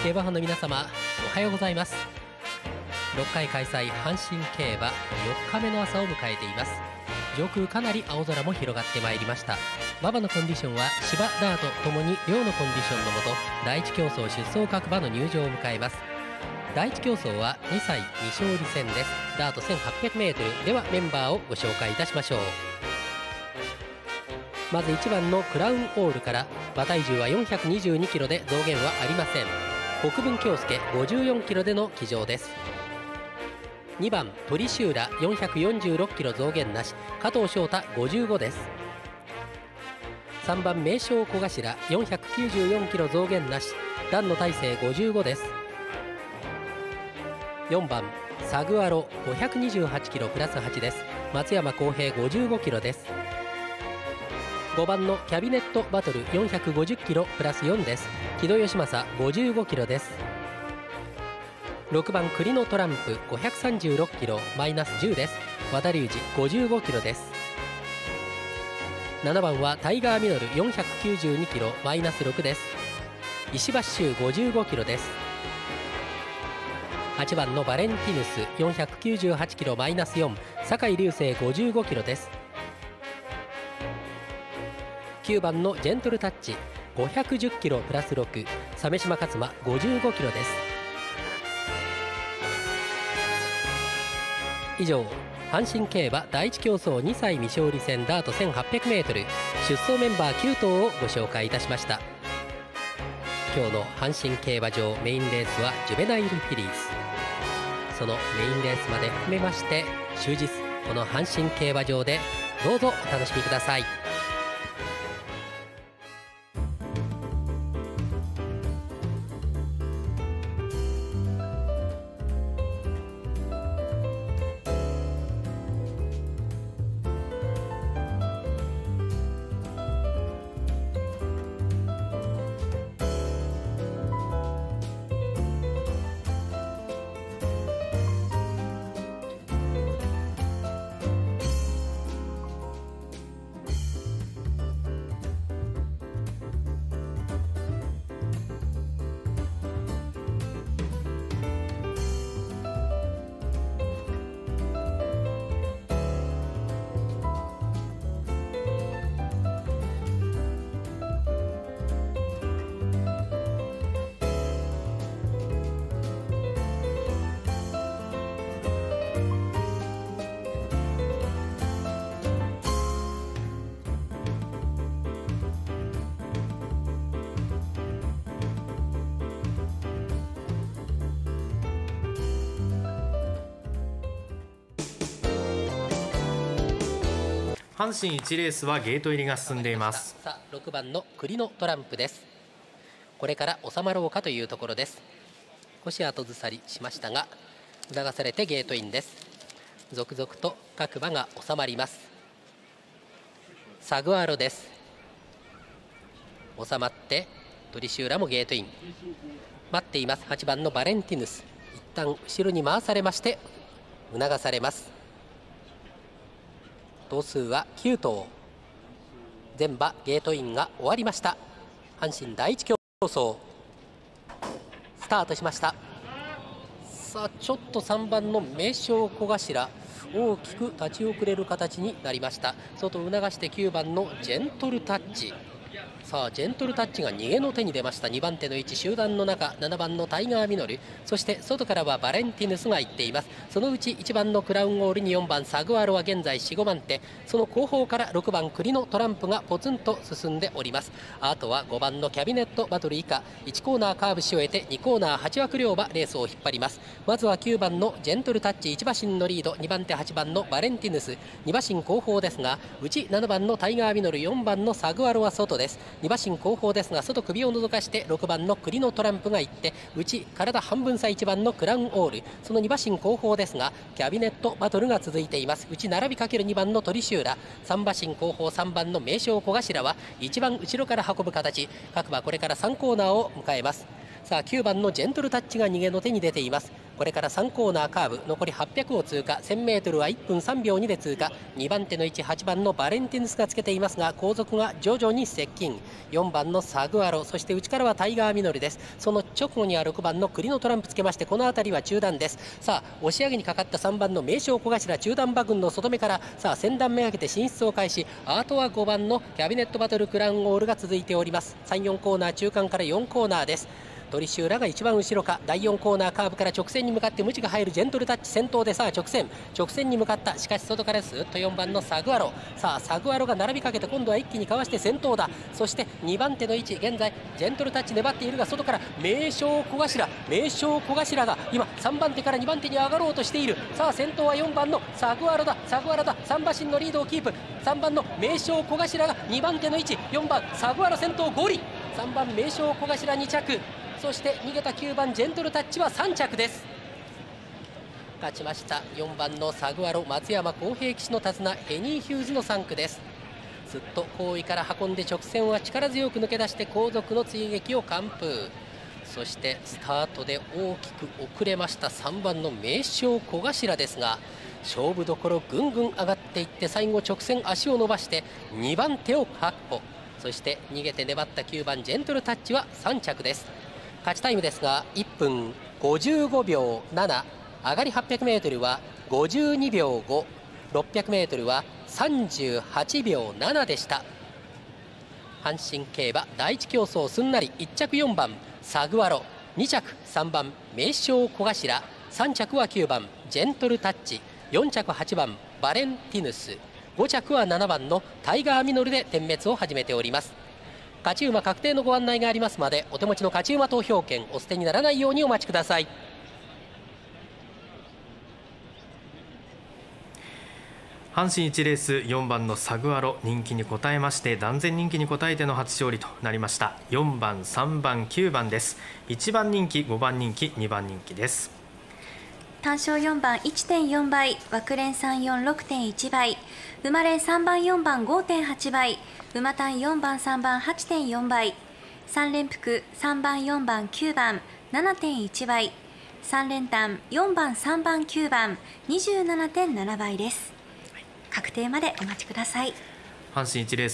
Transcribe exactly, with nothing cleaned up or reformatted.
競馬ファンの皆様、おはようございます。ろっかい開催阪神競馬よっかめの朝を迎えています。上空かなり青空も広がってまいりました。馬場のコンディションは芝ダートともに両のコンディションのもと、第一競争出走各馬の入場を迎えます。第一競争はにさい未勝利戦です。ダート せんはっぴゃくメートル ではメンバーをご紹介いたしましょう。まずいちばんのクラウンオールから、馬体重はよんひゃくにじゅうにキロで増減はありません。国分京介ごじゅうよんキロでの騎乗です。にばんトリシューラよんひゃくよんじゅうろくキロ増減なし、加藤翔太ごじゅうごです。さんばん名将小頭よんひゃくきゅうじゅうよんキロ増減なし、段野大成ごじゅうごです。よんばんサグアロごひゃくにじゅうはちキロプラスはちです。松山康平ごじゅうごキロです。ごばんのキャビネットバトルよんひゃくごじゅうキロプラスよんです。木戸義正ごじゅうごキロです。ろくばん栗のトランプごひゃくさんじゅうろくキロマイナスじゅうです。和田隆二ごじゅうごキロです。ななばんはタイガーミノルよんひゃくきゅうじゅうにキロマイナスろくです。石橋修ごじゅうごキロです。はちばんのバレンティヌスよんひゃくきゅうじゅうはちキロマイナスよん、酒井流星ごじゅうごキロです。きゅうばんのジェントルタッチごひゃくじゅうキロプラスろく、鮫島勝馬ごじゅうごキロです。以上、阪神競馬第一競争にさい未勝利戦ダート せんはっぴゃくメートル 出走メンバーきゅう頭をご紹介いたしました。今日の阪神競馬場メインレースはジュベナイルフィリーズ。そのメインレースまで含めまして、終日この阪神競馬場でどうぞお楽しみください。 阪神いちレースはゲート入りが進んでいます。 さあろくばんの栗のトランプです。これから収まろうかというところです。少し後ずさりしましたが促されてゲートインです。続々と各馬が収まります。サグアロです。収まってトリシューラもゲートイン待っています。はちばんのバレンティヌス、一旦後ろに回されまして促されます。頭数はきゅう頭、全馬ゲートインが終わりました。阪神第一競争スタートしました。さあちょっとさんばんの名将小頭大きく立ち遅れる形になりました。外を促してきゅうばんのジェントルタッチ。さあジェントルタッチが逃げの手に出ました。にばん手の位置、集団の中ななばんのタイガーミノル、そして外からはバレンティヌスが行っています。そのうちいちばんのクラウンオールによんばんサグアロは現在よん、ごばん手、その後方からろくばん栗のトランプがポツンと進んでおります。あとはごばんのキャビネットバトル以下、いちコーナーカーブし終えてにコーナーはち枠両馬レースを引っ張ります。まずはきゅうばんのジェントルタッチいち馬身のリード、にばん手はちばんのバレンティヌス、に馬身後方ですが、うちななばんのタイガーミノル、よんばんのサグアロは外です。に馬身後方ですが外首を覗かしてろくばんの栗のトランプが行って、内体半分差いちばんのクラウンオール、そのに馬身後方ですがキャビネットバトルが続いています。内並びかけるにばんのトリシューラ、さん馬身後方さんばんの名将小頭は一番後ろから運ぶ形。各馬これからさんコーナーを迎えます。 さあきゅうばんのジェントルタッチが逃げの手に出ています。これからさんコーナーカーブ、残りはっぴゃくを通過、 せんメートル はいっぷんさんびょうにで通過。にばん手の位置、はちばんのバレンティヌスがつけていますが、後続が徐々に接近。よんばんのサグアロ、そして内からはタイガーミノルです。その直後にはろくばんのクリノトランプつけまして、この辺りは中段です。さあ押し上げにかかったさんばんの名将小頭、中段馬群の外目からさあ先段めがけて進出を開始。あとはごばんのキャビネットバトルクラウンオールが続いております。さん、よんコーナー中間からよんコーナーです。トリシューラが一番後ろか。だいよんコーナーカーブから直線に向かってムチが入るジェントルタッチ先頭で、さあ直線直線に向かった。しかし外からスーッとよんばんのサグアロ、さあサグアロが並びかけて今度は一気にかわして先頭だ。そしてにばん手の位置、現在ジェントルタッチ粘っているが、外から名将小頭名将小頭が今さんばん手からにばん手に上がろうとしている。さあ先頭はよんばんのサグアロだサグアロだ。さん馬身のリードをキープ。さんばんの名将小頭がにばん手の位置、よんばんサグアロ先頭ゴリ、さんばん名将小頭に着、そして逃げたきゅうばんジェントルタッチはさん着です。勝ちましたよんばんのサグアロ、松山公平騎手の手綱ヘニー・ヒューズのさん区です。ずっと後位から運んで直線は力強く抜け出して後続の追撃を完封。そしてスタートで大きく遅れましたさんばんの名将小頭ですが、勝負どころぐんぐん上がっていって、最後直線足を伸ばしてにばん手を確保。そして逃げて粘ったきゅうばんジェントルタッチはさん着です。勝ちタイムですがいっぷんごじゅうごびょうなな、上がり はっぴゃくメートル はごじゅうにびょうご、ろっぴゃくメートル はさんじゅうはちびょうななでした。阪神競馬だいいち競争すんなり、いっ着よんばんサグアロ、に着さんばん名将小頭、さん着はきゅうばんジェントルタッチ、よん着はちばんバレンティヌス、ご着はななばんのタイガーミノルで点滅を始めております。勝ち馬確定のご案内がありますまで、お手持ちの勝ち馬投票券お捨てにならないようにお待ちください。 阪神いちレースよんばんのサグアロ、人気に応えまして断然人気に応えての初勝利となりました。よんばんさんばんきゅうばんです。いちばん人気ごばん人気にばん人気です。 単勝よんばん いってんよん 倍、枠連さんよん ろくてんいち 倍、馬連さんばんよんばん ごてんはち 倍、馬単よんばんさんばん はちてんよん 倍、さん連複さんばんよんばんきゅうばん ななてんいち 倍、さん連単よんばんさんばんきゅうばん にじゅうななてんなな 倍です。確定までお待ちください。 阪神いちレース